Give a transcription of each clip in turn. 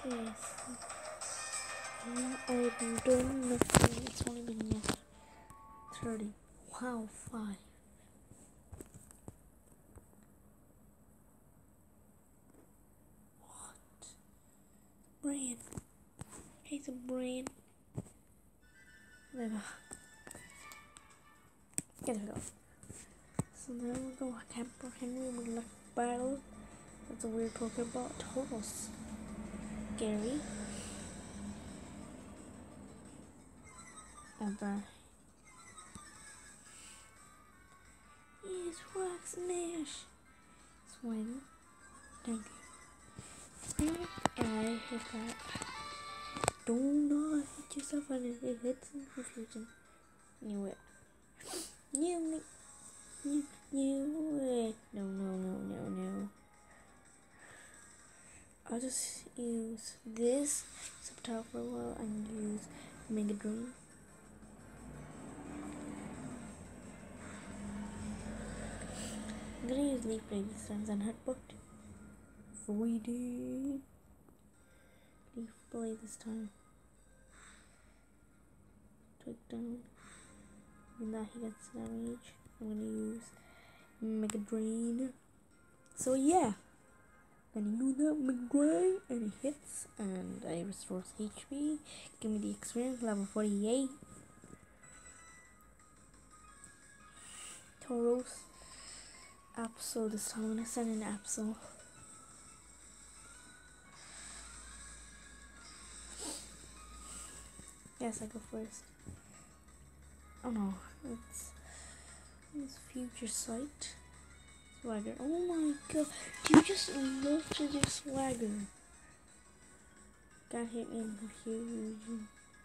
Yes. Yeah, I've been doing nothing. It's only been yet 30. Wow, 5. What? Brain. Hey, the brain. There we go. So now we go Camper Henry with luck battle. That's what we're talking about. Total scary. Ever. Yes, rock smash. Swing. Thank you. And I hit that. Do not hit yourself when it hits in confusion. Knew it. Knew it. Knew it. No. I'll just use this subtitle for a while and use Mega Dream. I'm gonna use Leaf Blade this time and Headbutt. 3D. Leaf Blade this time. Take down. And that he gets damage. I'm gonna use Mega Drain. So yeah. Gonna use that Mega Drain and it hits and I restores HP. Give me the experience, level 48. Tauros. Absol this time. I'm gonna send in Absol. Yes, I go first. Oh no, it's Future Sight. Swagger. Oh my god, do you just love to do swagger? Got hit me in confusion.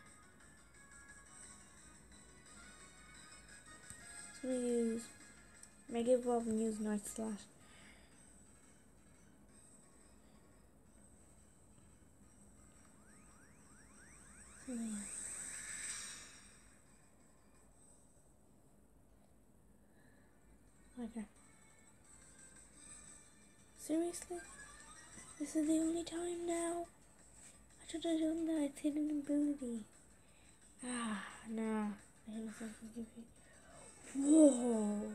So I'm gonna use Mega Evolve and use Night Slash. So yeah. Okay. Seriously? This is the only time now? I should have done that. It's hidden ability. Ah, nah. I hit myself in confusion. Whoa.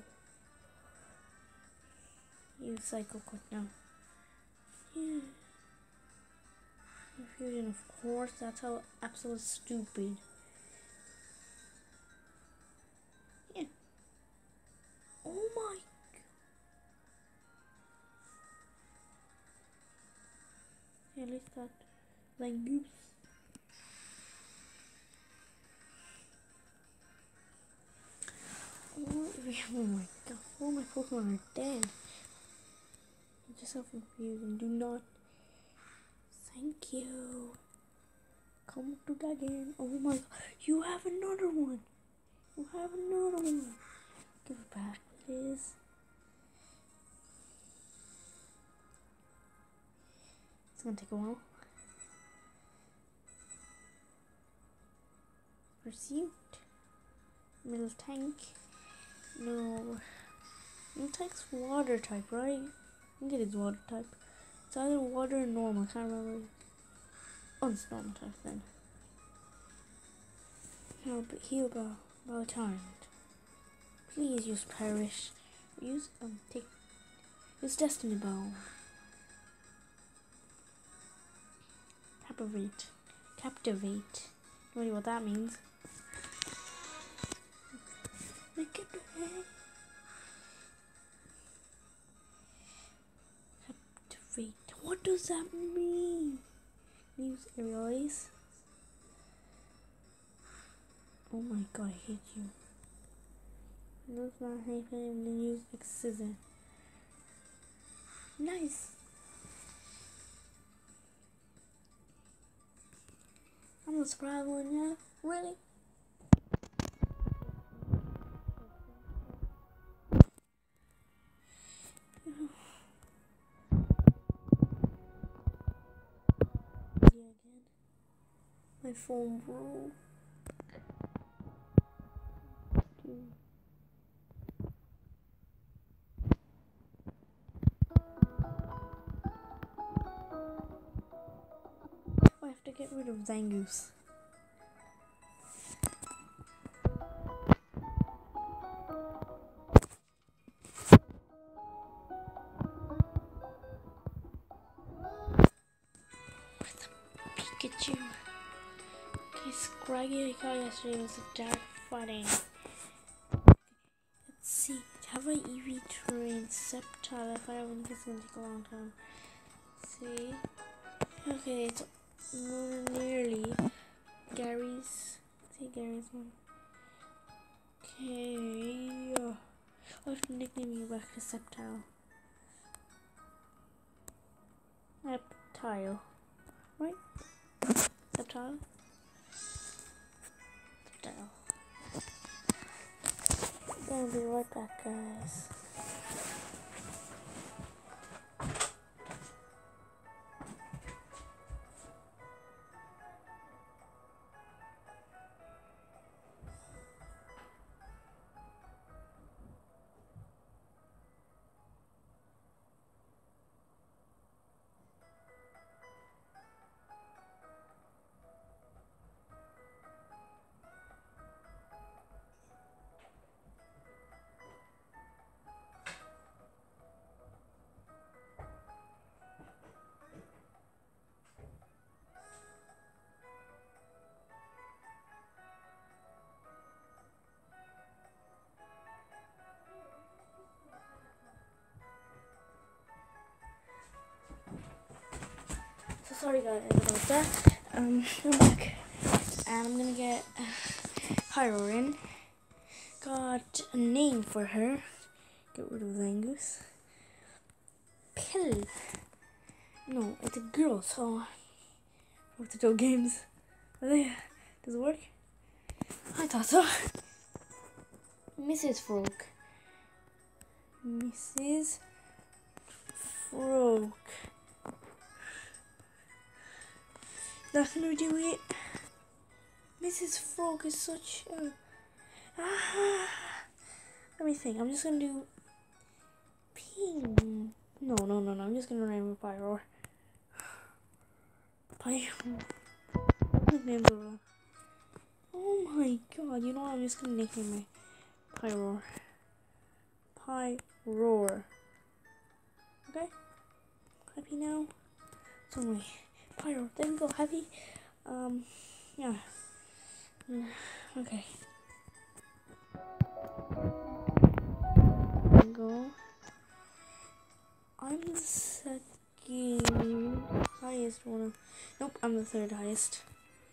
Use Cycle Quick now. Yeah. Confusion, of course. That's how absolute stupid. Yeah. Oh my. Yeah, at least that like goose. Oh my god, all my Pokemon are dead. Get yourself confused and do not. Thank you. Come to that again. Oh my god, you have another one. You have another one. Give it back, please. It's gonna take a while. Pursuit. Middle tank. No. Middle tank's water type, right? I think it is water type. It's either water or normal. I can't remember. Oh, it's normal type then. No, but heal by time. Please use Perish. Use use Destiny Ball. Captivate. No idea what that means. Make it red. Captivate. What does that mean? Use Aerialize. Oh my god, I hate you. That's not anything. I'm gonna use Scissor. Nice. I'm a surprised one, yeah? Really? Yeah, again. My phone broke. get rid of Zangoose. Pikachu. Okay, Scraggy I caught yesterday was a dark fighting. Let's see. Have I EV trained Sceptile? If I haven't, it's gonna take a long time. Let's see. Okay, it's nearly Gary's. See Gary's one. Okay. I'll have to nickname you back to Sceptile. Reptile. Right? Sceptile. Sceptile. Gonna be right back, guys. Sorry guys about that. I'm back and I'm gonna get Pyro in. Got a name for her. Get rid of Zangoose. Pill. No, it's a girl, so what's the two games? Does it work? I thought so. Mrs. Frog. Mrs. Frog. Not gonna do it. Mrs. Frog is such a... Let me think. I'm just gonna do... Ping. No. I'm just gonna name it Pyro. Names are wrong. Oh my god. You know what? I'm just gonna nickname my Pyro. Pyro. Okay? Happy now? So anyway. Pyro, there we go, happy. Yeah. Okay. There we go. I'm the second highest one. Nope, I'm the third highest.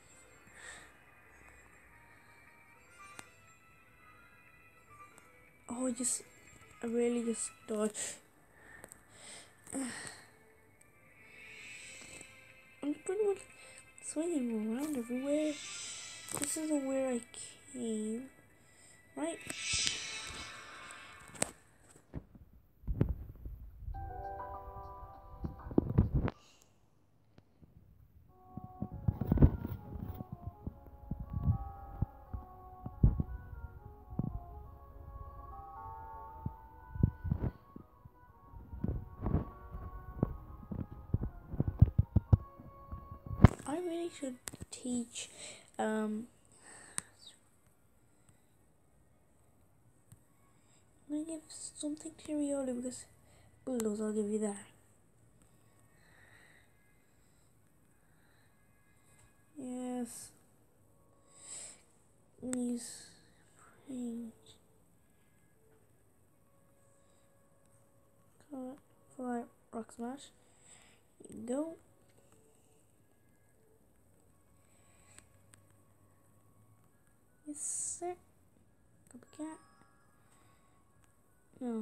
Oh, I really just died. I'm pretty much swinging around everywhere. This isn't where I came, right? I really should teach I'm gonna give something to Riolu because Bulldoze, I'll give you that. Yes. Use range. Fly Rock Smash. Here you go. Yes, sir. Copycat. No.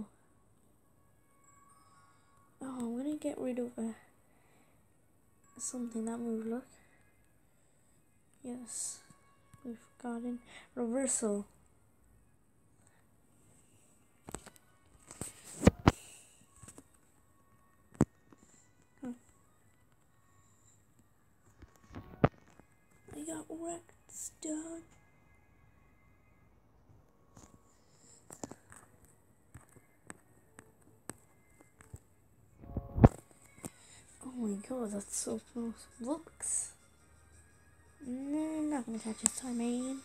Oh, I'm gonna get rid of something that moved. Look. Yes. We've gotten reversal. I got wrecked, done. Oh my god, that's so close. Looks. No, not gonna catch this time, man.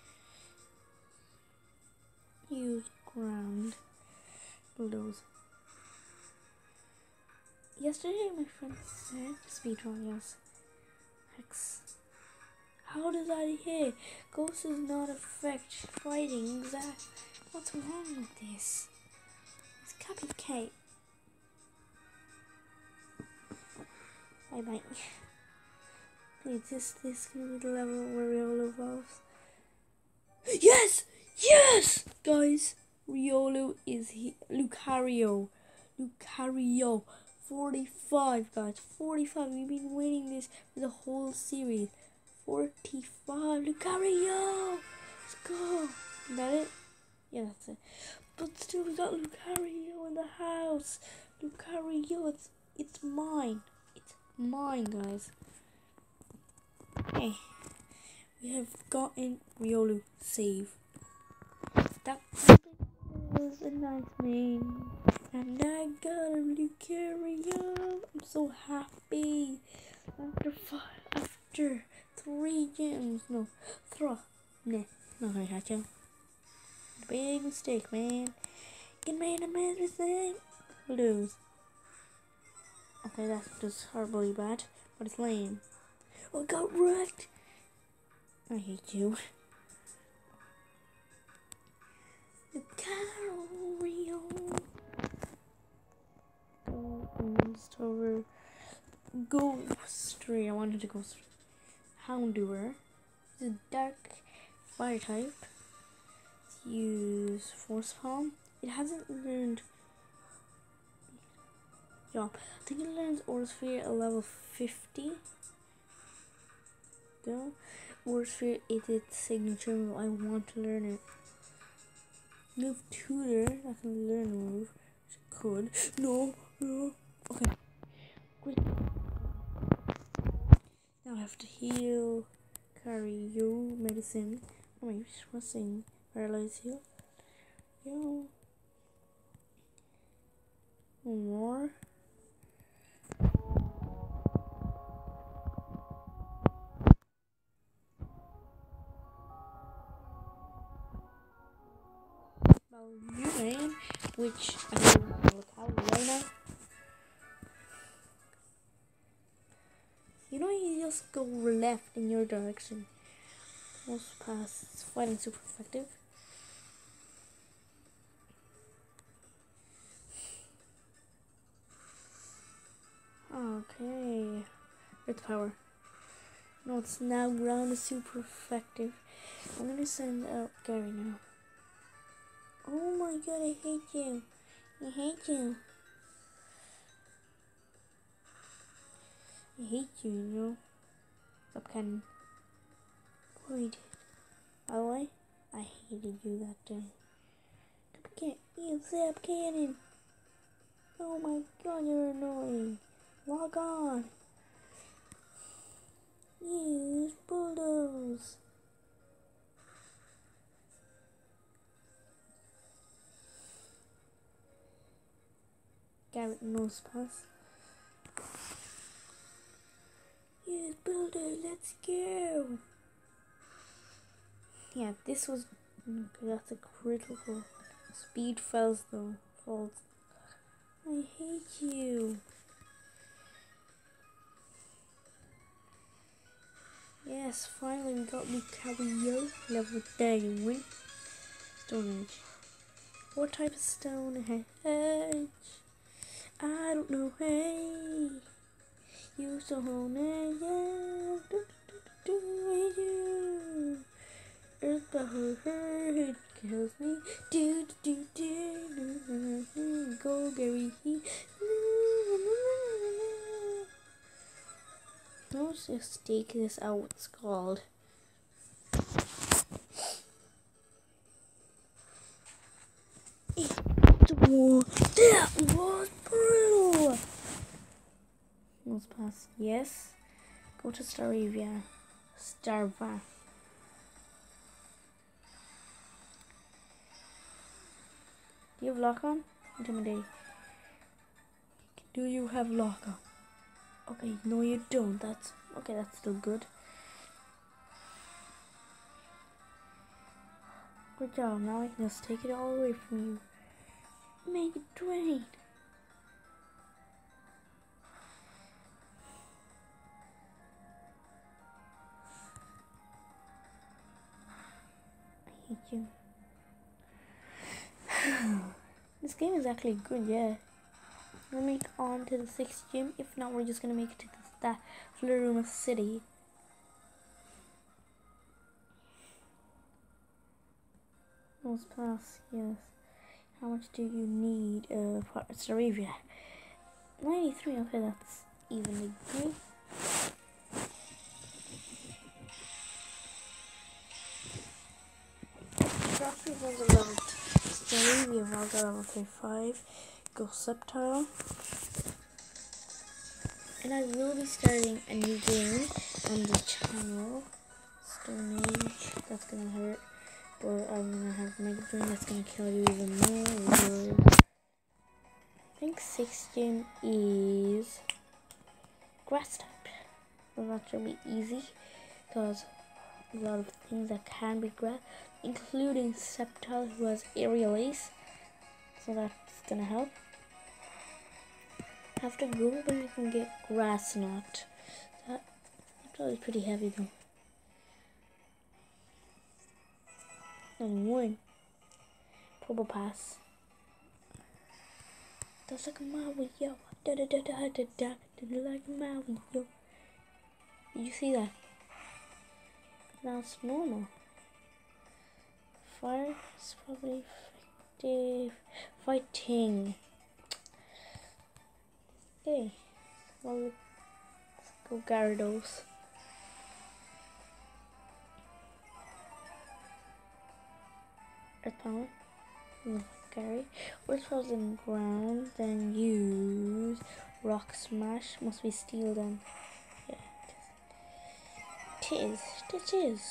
Use ground. Bulldoze. Yesterday, my friend said speedrun, yes. Hex. How does that hit? Ghost does not affect fighting. What's wrong with this? It's copycat. Bye bye. Please, this can be the level where Riolu evolves. Yes! Yes! Guys, Riolu is here. Lucario. 45, guys. 45. We've been waiting this for the whole series. 45. Lucario! Let's go. Is that it? Yeah, that's it. But still, we got Lucario in the house. Lucario, it's mine. It's mine, guys. Hey, we have gotten Riolu save. That was a nice name. And I got a Lucario. I'm so happy. After 3 gems. No, Nah, not gonna catch him. Big mistake, man. You made a mistake. Lose. Okay, that's just horribly bad, but it's lame. Oh, I got wrecked. I hate you. Lucario. Ghost over. Ghost. I wanted to go. Houndour. It's a dark fire type. Use Force Palm. It hasn't learned. Yeah, I think it learns Aura Sphere at level 50. Go. Aura Sphere is its signature move. I want to learn it. Move Tutor. I can learn a move. Could. No. Okay. Great. Now I have to heal. Carry you medicine. Oh my gosh, what's saying? Paralyze heal. Yo. One more. Balloon, which I don't look how right now. You know, you just go left in your direction. Most pass. It's fighting super effective. Okay. Earth power. No, it's now ground is super effective. I'm gonna send out Gary now. Oh my god, I hate you. I hate you. I hate you, you know. Stop cannon. Wait. By the way, I hated you that day. Can't you zap cannon? Oh my god, you're annoying. Log on. Use bulldoze. Garrett nose pass. Use bulldoze. Let's go. Yeah, this was. Okay, that's a critical. Speed falls though. Falls. I hate you. Yes, finally we got Lucario level 10. Stone Age. What type of Stone Age? I don't know. Hey, you Stone Age. Do. Earth power it kills me. Do. Go Gary. Let's just take this out. What's called? That was brutal. Let's pass. Yes. Go to Staravia. Starva. Do you have lock on? Intimidate. Do you have lock on? Okay, no you don't. That's okay, that's still good. Good job. Now I can just take it all away from you. Make it rain. I hate you. This game is actually good, yeah. We'll make on to the 6th gym. If not, we're just gonna make it to that Floruma City. Those pass, yes. How much do you need for Saravia? 93, okay, that's evenly good. Dropping from the level Saravia, Valga level 35. Go Sceptile. And I will be starting a new game on the channel. Stone Age, that's gonna hurt. But I'm gonna have Mega Brain that's gonna kill you even more. I think 6th gym is Grass type. So that should be easy because a lot of things that can be grass, including Sceptile who has Aerial Ace. So that's gonna help. Have to go, but you can get Grass Knot. That probably pretty heavy though. And one Probo Pass. That's like a Maui, yo. Da da da da da da. Like a Maui, yo. Did you see that? Now it's normal. Fire is probably effective. Fighting. Okay. Well, let's go Gyarados. Earth Power. Gary. Earth Frozen Ground. Then use Rock Smash. Must be Steel then. Yeah, it is. It is.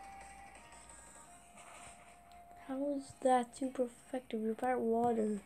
How is that super effective? Repair water.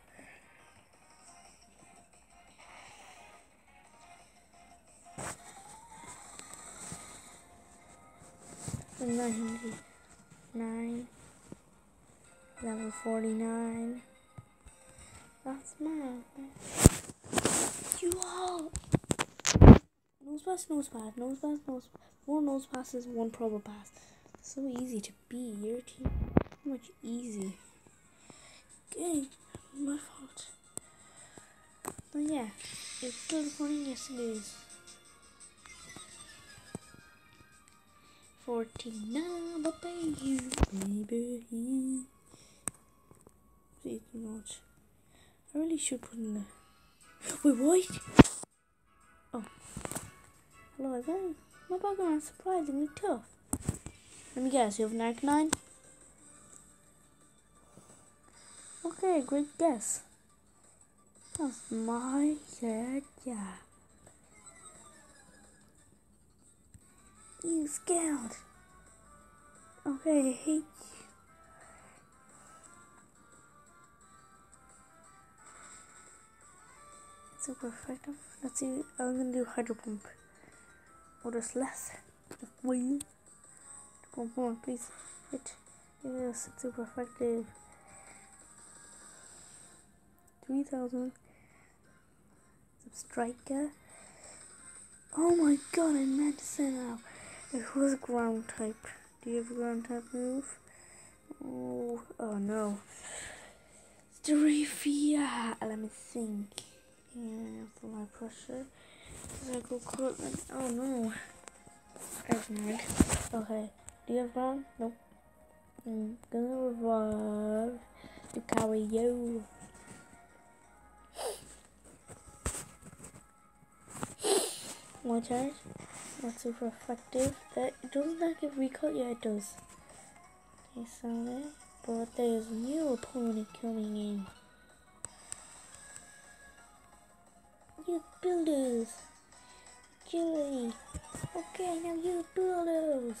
$909. Level 49. That's mad. You all. Nose pass, nose pass, nose pass, nose pass. More nose passes, one Probo Pass. So easy to be. Your team. So much easy. Okay, my fault. But yeah, it's still recording. Yes, it is. 49, but baby, baby. Please do not. I really should put in the. Wait, what? Oh. Hello again. My Pokemon is surprisingly tough. Let me guess, you have an Arcanine? Okay, great guess. That's my good job. You scout. Okay, I hate you. Super effective. Let's see. I'm gonna do Hydro Pump. Or just less. Just wait. Come on, please. Hit. Yes, it's super effective. 3000. Striker. Oh my god, I meant to say now. It was ground type. Do you have a ground type move? Oh no. Starafia. Let me think. Yeah, for my pressure. Does I go Cortland? Oh no. Reginald. Okay. Do you have ground? Nope. I'm gonna revive to carry you. One charge. Not super effective. Doesn't that give recall? Yeah, it does. Okay, so but there's a new opponent coming in. You builders. Julie. Okay, now you builders.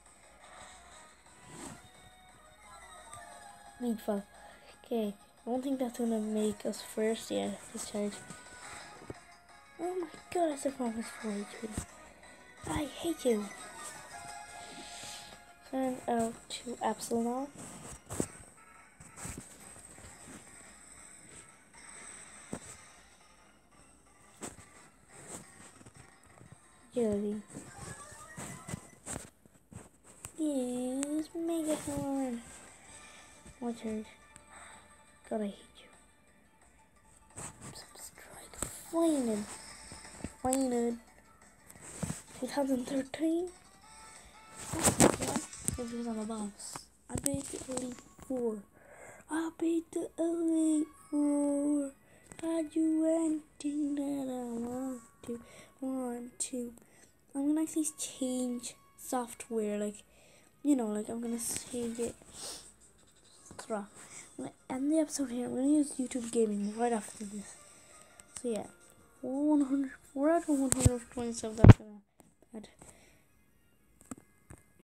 Meatfall. Okay, I don't think that's gonna make us first. Yeah, this charge. Oh my god, I survived this for HP. I hate you. Send out to Absol now. Joey. Yes, Megahorn. My turn. God, I hate you. Substrike. Final. Final. 2013. Because I'm a boss. I beat the Elite Four. I beat the Elite Four. I do anything that I want to. I'm gonna actually change software, like, you know, like I'm gonna save it. I'm gonna end the episode here. I'm gonna use YouTube Gaming right after this. So yeah, 4 out of 127. That's gonna